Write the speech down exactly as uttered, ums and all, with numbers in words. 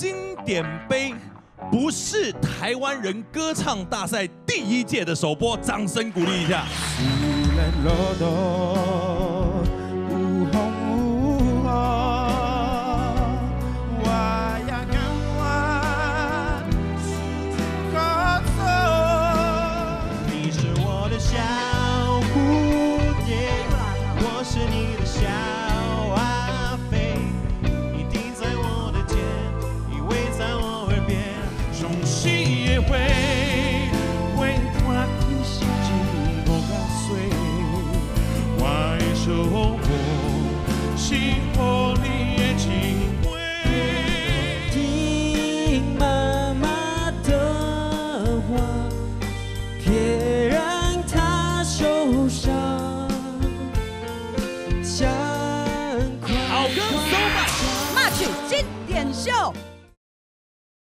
经典杯不是台湾人歌唱大赛第一届的首播，掌声鼓励一下。 你是我的小蝴蝶，我是你的小阿飞，你停在我的肩，依偎在我耳边， 雄起也会为我的心情不敢碎， 我一首歌，是乎你的情话。 听妈妈的话，别让她受伤。 好歌，收吧。 Match 经典秀。